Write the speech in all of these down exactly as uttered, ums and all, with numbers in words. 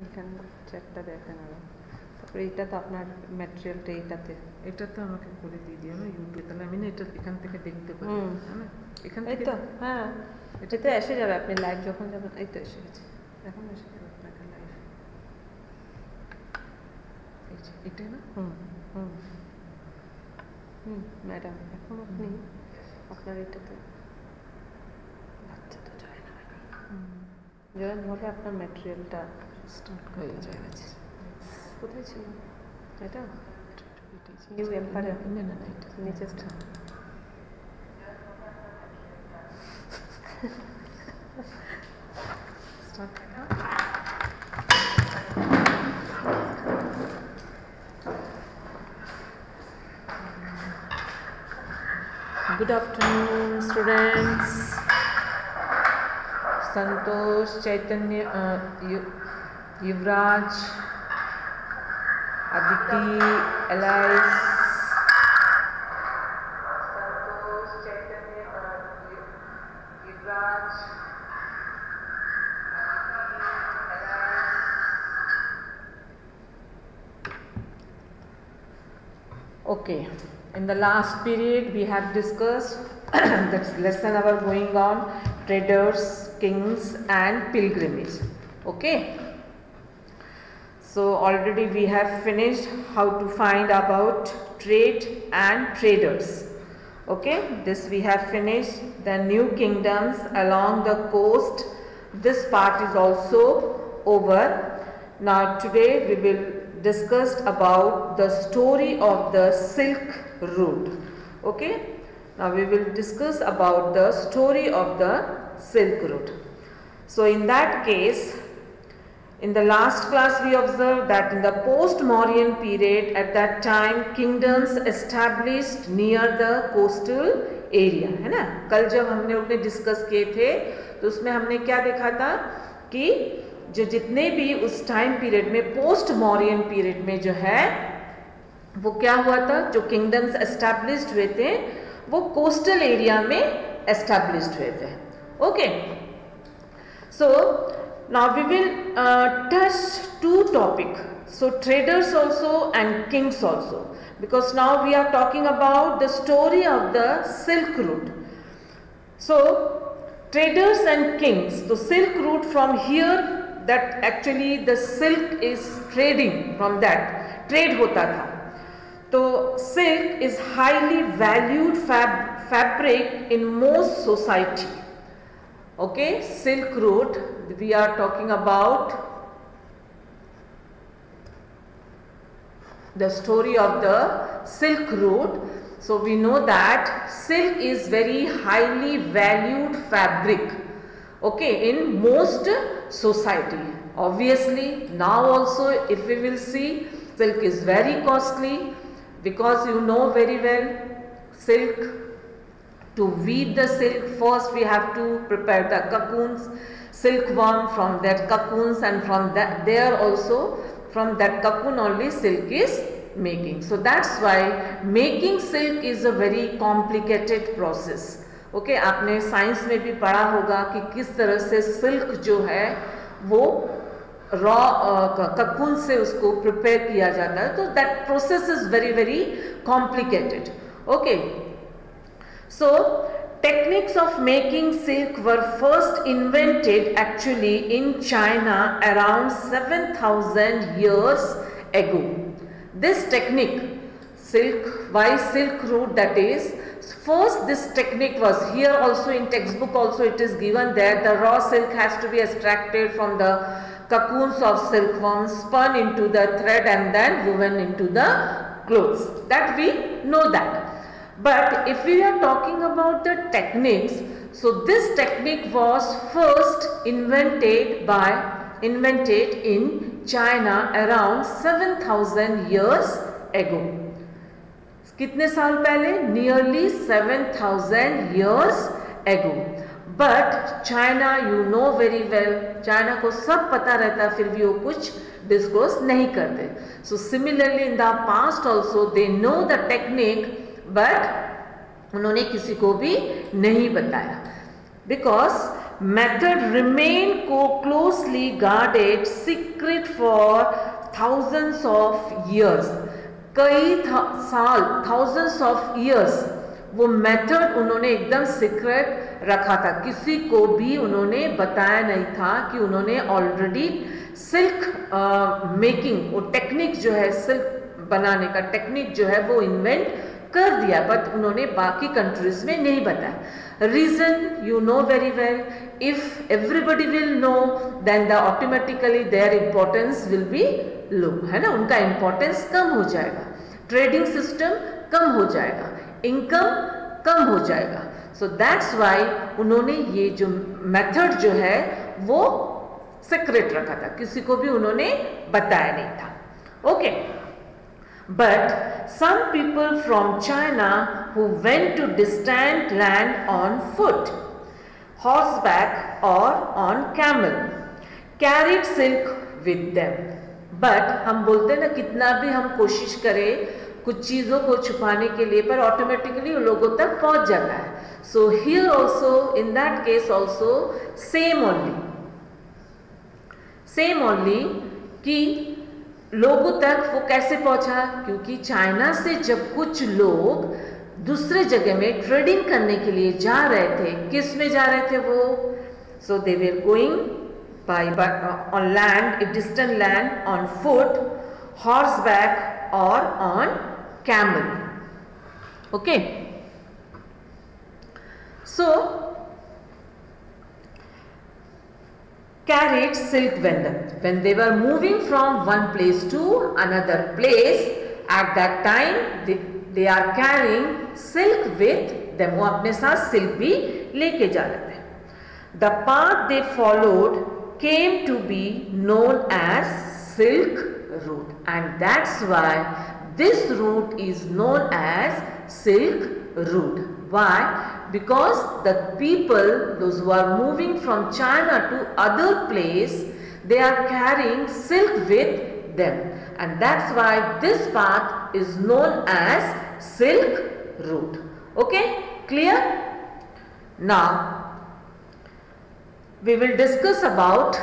এখানে চেকটা দেখেন আরো। তারপরে এটা তো আপনার ম্যাটেরিয়ালটা এইটাতে, এটা তো আমাকে করে দিয়ে দিও না ইউটিউবে, তাহলে আমি না এটা এখান থেকে দেখতে পারি, হুম হ্যাঁ না? এখান এই থেকে তো হ্যাঁ, এটা তো এসে যাবে, আপনি লাইভ যখন যাবেন। এই তো এসে গেছে, এখন এসে যাবে আপনাকে লাইভ। এই যে এটাই না? হুম হুম হুম ম্যাডাম, এখন আপনি আপনার এটাতে বাচ্চা তো যায় না, জয়েন হলে আপনার ম্যাটেরিয়ালটা স্টার্ট হয়ে হয়ে যাবে। যাচ্ছে। কোথায় ছিল এটা? এটাই ছিল। নিউ এম্পায়ার না না না এটা নিচেরটা। Start Good afternoon, students. Santosh, Chaitanya, uh, Yu- Yuvraj, Aditi, Alice. Santosh, Chaitanya, uh, Yu- Yuvraj, Aditi, Alice. Okay. In the last period we have discussed that lesson our going on traders, kings and pilgrimage. Okay, so already we have finished how to find about trade and traders. Okay, this we have finished. The new kingdoms along the coast, this part is also over. Now today we will discuss about the story of the Silk Route. Okay, now we will discuss about the story of the Silk Route. So in that case, in the last class we observed that in the post-Mauryan period, at that time kingdoms established near the coastal area, है ना? कल जब हमने उन्हें discuss किए थे तो उसमें हमने क्या देखा था कि जो जितने भी उस टाइम पीरियड में पोस्ट मॉरियन पीरियड में जो है वो क्या हुआ था, जो किंगडम्स एस्टैब्लिश्ड हुए थे वो कोस्टल एरिया में एस्टैब्लिश्ड हुए थे. Okay, so now we will touch to topic, so traders also and kings also, because now we are talking about the story of the Silk Route. So traders and kings, the Silk Route, from here that actually the silk is trading, from that trade hota tha. So silk is highly valued fab fabric in most society. Okay, Silk Route we are talking about the story of the Silk Route. So we know that silk is very highly valued fabric, okay, in most society. Obviously now also if we will see, silk is very costly, because you know very well silk, to weave the silk first we have to prepare the cocoons, silkworm, from that cocoons, and from that there also from that cocoon only silk is making. So that's why making silk is a very complicated process. Okay, आपने science में भी पढ़ा होगा कि किस तरह से silk जो है वो रॉ ककून से उसको प्रिपेयर किया जाता है, तो that process is very very complicated. Okay, so techniques of making silk were first invented actually in China around seven thousand years ago. This technique, silk, why Silk Route, that is, first this technique was here also in textbook also it is given there, the raw silk has to be extracted from the cocoons of silkworms, spun into the thread and then woven into the clothes. That we know that. But if we are talking about the techniques, so this technique was first invented by invented in China around seven thousand years ago. कितने साल पहले? Nearly seven thousand years ago. But China, you know very well, China को सब पता रहता फिर भी वो कुछ disclose नहीं करते. So similarly in the past also they know the technique, but उन्होंने किसी को भी नहीं बताया, because method remained co closely guarded secret for thousands of years. कई साल, thousands of years वो मेथड उन्होंने एकदम सीक्रेट रखा था, किसी को भी उन्होंने बताया नहीं था कि उन्होंने ऑलरेडी सिल्क मेकिंग, वो टेक्निक जो है सिल्क बनाने का टेक्निक जो है वो इन्वेंट कर दिया, बट उन्होंने बाकी कंट्रीज में नहीं बताया. Reason you know very well, if everybody will know then the automatically their importance will be low, है ना, उनका इंपॉर्टेंस कम हो जाएगा, ट्रेडिंग सिस्टम कम हो जाएगा, इनकम कम हो जाएगा. सो दैट्स वाई उन्होंने ये जो मेथड जो है वो सीक्रेट रखा था, किसी को भी उन्होंने बताया नहीं था. Okay, but some people from China who went to distant land on foot, horseback और on camel carried silk with them. But हम बोलते हैं ना, कितना भी हम कोशिश करें कुछ चीज़ों को छुपाने के लिए, पर ऑटोमेटिकली लोगों तक पहुंच जाता है. So here also, in that case also same only, same only कि लोगों तक वो कैसे पहुंचा, क्योंकि चाइना से जब कुछ लोग दूसरे जगह में ट्रेडिंग करने के लिए जा रहे थे, किस में जा रहे थे वो, so they were going by on land, distant land, on foot, horseback और on camel. Okay, so carried silk vendor when they were moving from one place to another place. At that time they, they are carrying silk with them. वो अपने साथ silk भी लेके जा रहे थे. The path they followed came to be known as Silk Route, and that's why this route is known as Silk Route. Why? Because the people, those who are moving from China to other place, they are carrying silk with them, and that's why this path is known as Silk Route. Okay, clear? Now we will discuss about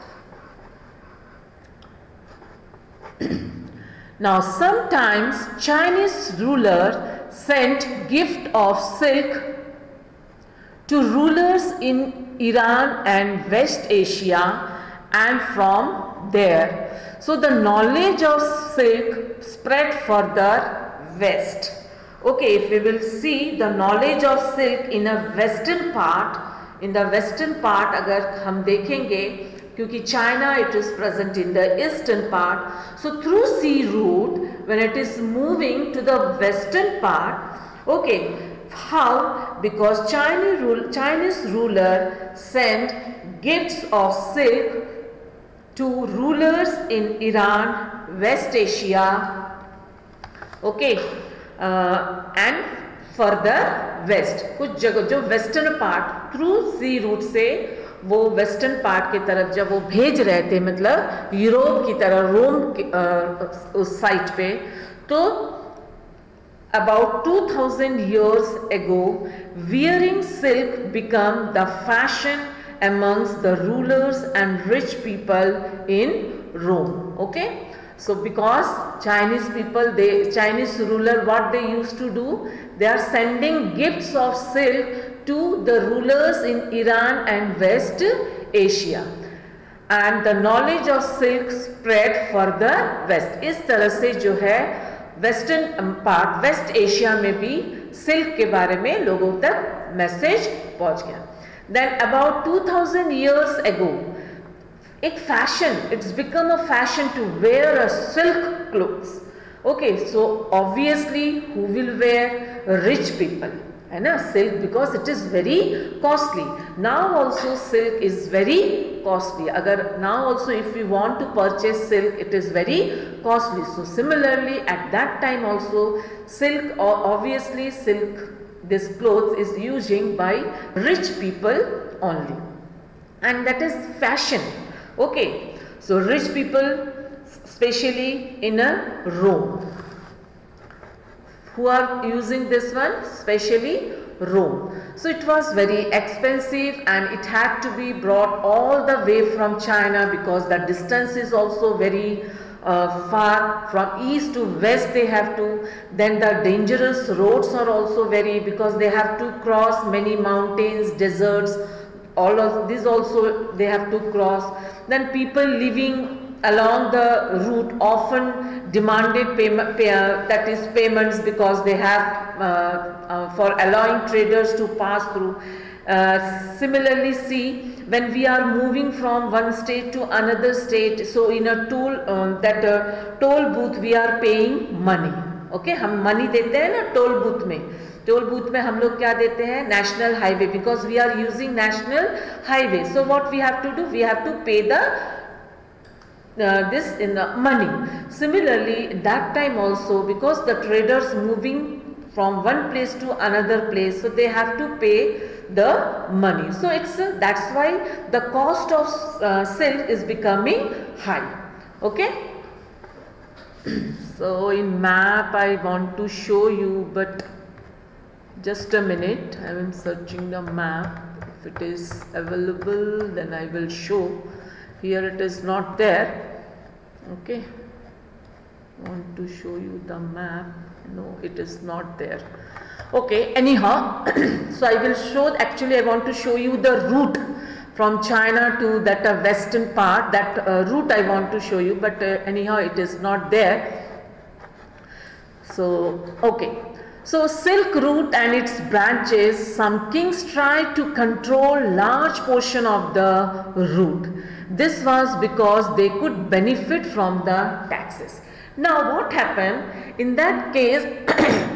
now sometimes Chinese ruler sent gift of silk to rulers in Iran and West Asia, and from there, so the knowledge of silk spread further west. Okay, if we will see the knowledge of silk in a western part, in the western part अगर हम देखेंगे, क्योंकि China it is present in the eastern part, so through sea route when it is moving to the western part, okay, how? Because Chinese rule, Chinese ruler sent gifts of silk to rulers in Iran, West Asia, okay, uh, and further west. कुछ जगह जो western part through sea route से वो western part की तरफ जब वो भेज रहे थे, मतलब यूरोप की तरफ, रोम उस साइट पे, तो about two thousand years ago wearing silk became the fashion amongst the rulers and rich people in Rome. Okay, so because Chinese people, they Chinese ruler, what they used to do, they are sending gifts of silk to the rulers in Iran and West Asia, and the knowledge of silk spread further west. इस तरह से जो है western part, waste Asia में भी silk के बारे में लोगों तक मैसेज पहुंच गया. Then about two thousand years ago, एक fashion, it's become a fashion to wear a silk clothes. Okay, so obviously who will wear? Rich people, है ना, silk, because it is very costly. Now also silk is very costly. अगर now also if we want to purchase silk, it is very costly. So similarly at that time also silk, obviously silk, this clothes is using by rich people only, and that is fashion. Okay, so rich people, especially in a Rome, who are using this one, especially Rome. So it was very expensive and it had to be brought all the way from China because the distance is also very uh, far. From east to west they have to, then the dangerous roads are also very, because they have to cross many mountains, deserts, all of these also they have to cross. Then people living along the route often demanded payment, pay, uh, that is payments, because they have uh, uh, for allowing traders to pass through. Uh, similarly, see, when we are moving from one state to another state, so in a toll um, that uh, toll booth we are paying money. Okay, हम money देते हैं ना toll booth में. Toll booth में हम लोग क्या देते हैं? National highway, because we are using national highway. So what we have to do, we have to pay the this in the money. Similarly, that time also, because the traders moving from one place to another place, so they have to pay the money. So it's uh, that's why the cost of uh, silk is becoming high. Okay. So in map I want to show you, but just a minute, I am searching the map. If it is available, then I will show. Here it is not there. Okay, want to show you the map. No, it is not there. Okay, anyhow, so I will show, actually I want to show you the route from China to that uh, western part. That uh, route I want to show you, but uh, anyhow it is not there. So okay. So Silk Route and its branches, some kings tried to control large portion of the route. This was because they could benefit from the taxes. Now what happened in that case?